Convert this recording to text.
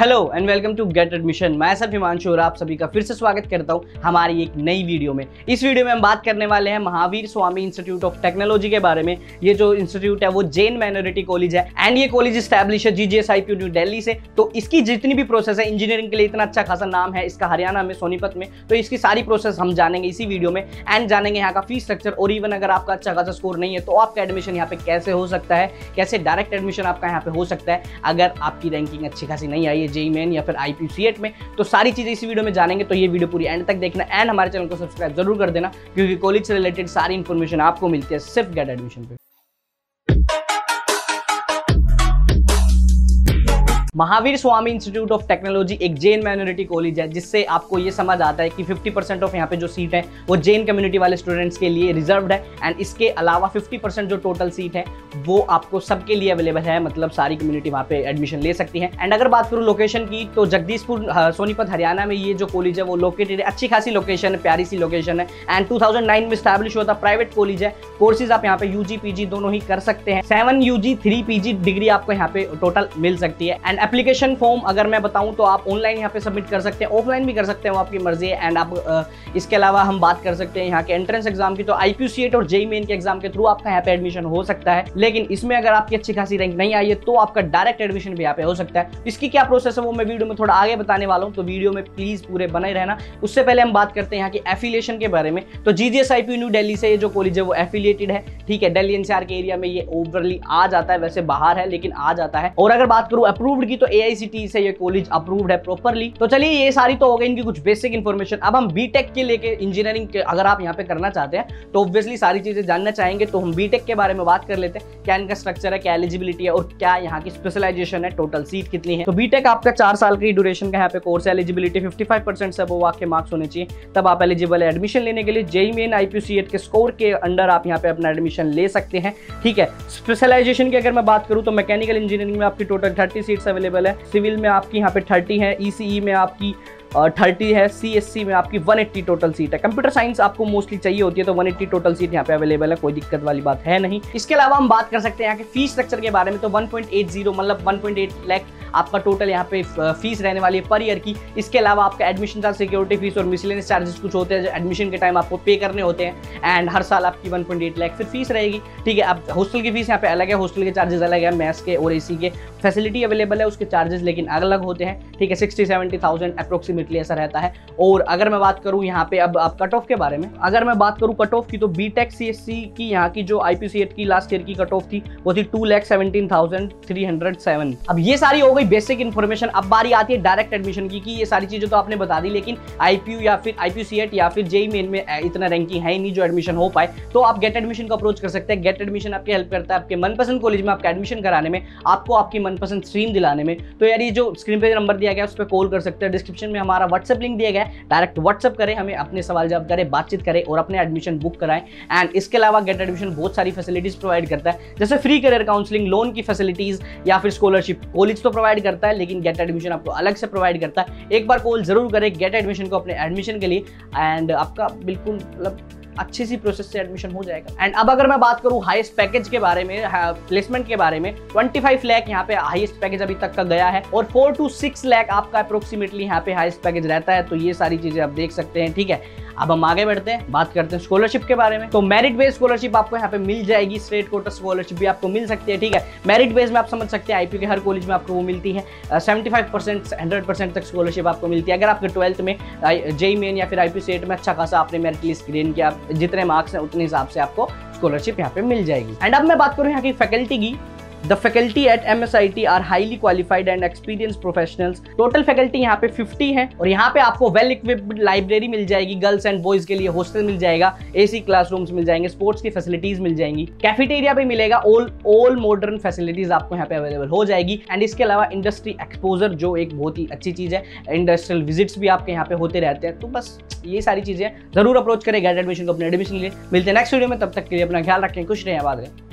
Hello and welcome to get admission. मैं सब हिमांशु और आप सभी का फिर से स्वागत करता हूं हमारी एक नई वीडियो में। इस वीडियो में हम बात करने वाले हैं Mahavir Swami institute of technology के बारे में। ये जो इंस्टीट्यूट है वो जैन माइनॉरिटी कॉलेज है एंड ये कॉलेज स्टैब्लिश है GGSIPU न्यू दिल्ली से। तो इसकी जितनी भी प्रोसेस है इंजीनियरिंग के लिए इतना अच्छा खासा नाम है इसका हरियाणा में सोनीपत में, तो इसकी सारी प्रोसेस हम जानेंगे इसी वीडियो में एंड जानेंगे यहाँ का फीस स्ट्रक्चर। और इवन अगर आपका अच्छा खासा स्कोर नहीं है तो आपका एडमिशन यहाँ पे कैसे हो सकता है, कैसे डायरेक्ट एडमिशन आपका यहाँ पे हो सकता है अगर आपकी रैंकिंग अच्छी खासी नहीं आई है जेईई मेन या फिर IPCET में। तो सारी चीजें इसी वीडियो में जानेंगे, तो ये वीडियो पूरी एंड तक देखना एंड हमारे चैनल को सब्सक्राइब जरूर कर देना क्योंकि कॉलेज से रिलेटेड सारी इंफॉर्मेशन आपको मिलती है सिर्फ गेट एडमिशन पे। Mahavir Swami institute of technology एक जैन माइनॉरिटी कॉलेज है जिससे आपको ये समझ आता है कि 50% ऑफ यहाँ पे जो सीट है वो जैन कम्युनिटी वाले स्टूडेंट्स के लिए रिजर्व्ड है एंड इसके अलावा 50% जो टोटल सीट है वो आपको सबके लिए अवेलेबल है, मतलब सारी कम्युनिटी वहाँ पे एडमिशन ले सकती है। एंड अगर बात करूँ लोकेशन की तो जगदीशपुर सोनीपत हरियाणा में ये जो कॉलेज है वो लोकेटेड है। अच्छी खासी लोकेशन है, प्यारी सी लोकेशन है एंड 2009 में स्टैब्लिश हुआ था। प्राइवेट कॉलेज है। कोर्सेज आप यहाँ पे UG PG दोनों ही कर सकते हैं। 7 UG 3 PG डिग्री आपको यहाँ पे टोटल मिल सकती है। एंड एप्लीकेशन फॉर्म अगर मैं बताऊं तो आप ऑनलाइन यहाँ पे सबमिट कर सकते हैं, ऑफलाइन भी कर सकते हैं, वो आपकी मर्जी है। एंड आप इसके अलावा हम बात कर सकते हैं यहाँ के एंट्रेंस एग्जाम की, तो IPCET और जेईई मेन के एग्जाम के थ्रू आपका यहाँ पे एडमिशन हो सकता है। लेकिन इसमें अगर आपकी अच्छी खासी रैंक नहीं आई है तो आपका डायरेक्ट एडमिशन भी यहाँ पे हो सकता है। इसकी क्या प्रोसेस है वो मैं वीडियो में थोड़ा आगे बताने वाला हूँ, तो वीडियो में प्लीज पूरे बने रहना। उससे पहले हम बात करते हैं यहाँ की एफिलिएशन के बारे में। तो GGSIPU न्यू दिल्ली से ये जो कॉलेज है वो एफिलिएटेड है, ठीक है। दिल्ली NCR के एरिया में ये ओवरली आ जाता है, वैसे बाहर है लेकिन आ जाता है। और अगर बात करूँ अप्रूव्ड की तो AICTE से ये कॉलेज अप्रूव्ड है प्रॉपर्ली। तो चलिए ये सारी तो हो गई इनकी कुछ बेसिक इन्फॉर्मेशन। अब हम बीटेक के लेके इंजीनियरिंग के अगर आप यहाँ पे करना चाहते हैं तो ऑब्वियसली सारी चीजें जानना चाहेंगे, तो हम बीटेक के बारे में बात कर लेते हैं। क्या इनका स्ट्रक्चर है, क्या एलिजिबिलिटी है और क्या यहाँ की स्पेशलाइजेशन है, टोटल सीट कितनी है। तो बीटेक आपका 4 साल की ड्यूरेशन का यहाँ पे कोर्स है। एलिजिबिलिटी 55% से वो आपके मार्क्स होने चाहिए तब आप एलिजिबल है एडमिशन लेने के लिए। जेईई मेन IPCET के स्कोर के अंडर आप यहाँ पे अपना एडमिशन ले सकते हैं, ठीक है। स्पेशलाइजेशन की अगर मैं बात करूँ तो मैकेनिकल इंजीनियरिंग में आपकी टोटल 30 सीट्स अवेलेबल है। सिविल में आपकी यहाँ पे 30 है, ECE में आपकी 30 है, CSC में आपकी 180 टोटल सीट है। कंप्यूटर साइंस आपको मोस्टली चाहिए होती है तो 180 टोटल सीट यहाँ पे अवेलेबल है, कोई दिक्कत वाली बात है नहीं। इसके अलावा हम बात कर सकते हैं यहाँ के फीस स्ट्रक्चर के बारे में। तो 1.80 मतलब 1.8 लाख आपका टोटल यहाँ पे फीस रहने वाली है पर ईयर की। इसके अलावा आपका एडमिशन चार्ज, सिक्योरिटी फीस और मिसलेनियस चार्जेस कुछ होते हैं जो एडमिशन के टाइम आपको पे करने होते हैं एंड हर साल आपकी 1.8 लाख फिर फीस रहेगी, ठीक है। अब हॉस्टल की फीस यहाँ पे अलग है, हॉस्टल के चार्जेस अलग है, मैथ्स के और AC के फैसिलिटी अवेलेबल है, उसके चार्जेस लेकिन अलग होते हैं, ठीक है। 60-70,000 अप्रोक्सीमेटली ऐसा रहता है। और अगर मैं बात करूं यहाँ पे अब आप कट ऑफ के बारे में, अगर मैं बात करूं कट ऑफ की तो बीटेक CSC की यहाँ की जो IPCET की लास्ट ईयर की कट ऑफ थी वो थी 2,17,307। अब ये सारी हो गई बेसिक इन्फॉर्मेशन। अब बारी आती है डायरेक्ट एडमिशन की कि ये सारी चीजें तो आपने बता दी लेकिन IPU या फिर IPCET या फिर जेईई मेन में इतना रैंकिंग है नहीं जो एडमिशन हो पाए, तो आप गेट एडमिशन को अप्रोच कर सकते हैं। गेट एडमिशन आपकी हेल्प करता है आपके मनपसंद कॉलेज में आपका एडमिशन कराने में, आपको आपकी मनपसंद स्ट्रीम दिलाने में। तो यार ये जो स्क्रीन पे नंबर दिया गया है उस पर कॉल कर सकते हैं। डिस्क्रिप्शन में हमारा व्हाट्सएप लिंक दिया गया है, डायरेक्ट व्हाट्सएप करें, हमें अपने सवाल जवाब करें, बातचीत करें और अपने एडमिशन बुक कराएं। एंड इसके अलावा गेट एडमिशन बहुत सारी फैसिलिटीज प्रोवाइड करता है जैसे फ्री करियर काउंसलिंग, लोन की फैसिलिटीज या फिर स्कॉलरशिप। कॉलेज तो प्रोवाइड करता है लेकिन गेट एडमिशन आपको अलग से प्रोवाइड करता है। एक बार कॉल जरूर करें गेट एडमिशन को अपने एडमिशन के लिए एंड आपका बिल्कुल मतलब अच्छी सी प्रोसेस से एडमिशन हो जाएगा। एंड अब अगर मैं बात करूं हाईएस्ट पैकेज के बारे में, प्लेसमेंट के बारे में, 25 लाख यहाँ पे हाईएस्ट पैकेज अभी तक का गया है और 4 to 6 लाख आपका अप्रोक्सीमेटली यहाँ पे हाईएस्ट पैकेज रहता है। तो ये सारी चीजें आप देख सकते हैं, ठीक है। अब हम आगे बढ़ते हैं, बात करते हैं स्कॉलरशिप के बारे में। तो मेरिट बेस्ड स्कॉलरशिप आपको यहाँ पे मिल जाएगी, स्टेट कोटा स्कॉलरशिप भी आपको मिल सकती है, ठीक है। मेरिट बेस्ड में आप समझ सकते हैं IPU के हर कॉलेज में आपको वो मिलती है। 75% 100% तक स्कॉलरशिप आपको मिलती है अगर आपके 12th में जेईई मेन या फिर IPCET में अच्छा खासा आपने मेरिट लिस्ट ग्रेन किया, जितने मार्क्स हैं उतने हिसाब से आपको स्कॉलरशिप यहाँ पे मिल जाएगी। एंड अब मैं बात करूँ यहाँ की फैकल्टी की। The faculty at MSIT are highly qualified and experienced professionals. Total faculty यहाँ पे 50 है और यहाँ पे आपको वेल इक्विप्ड लाइब्रेरी मिल जाएगी, गर्ल्स एंड बॉयज के लिए हॉस्टल मिल जाएगा, AC क्लासरूम्स मिल जाएंगे, स्पोर्ट्स की फैसिलिटीज मिल जाएंगी, कैफेटेरिया भी मिलेगा, ऑल मॉडर्न फैसिलिटीज आपको यहाँ पे अवेलेबल हो जाएगी। एंड इसके अलावा इंडस्ट्री एक्सपोजर जो एक बहुत ही अच्छी चीज है, इंडस्ट्रियल विजिट्स भी आपके यहाँ पे होते रहते हैं। तो बस ये सारी चीजें जरूर अप्रोच करें गेट एडमिशन को अपने एडमिशन के लिए। मिलते हैं नेक्स्ट वीडियो में, तब तक के लिए अपना ख्याल रखें, खुश रहें, आबाद रहें।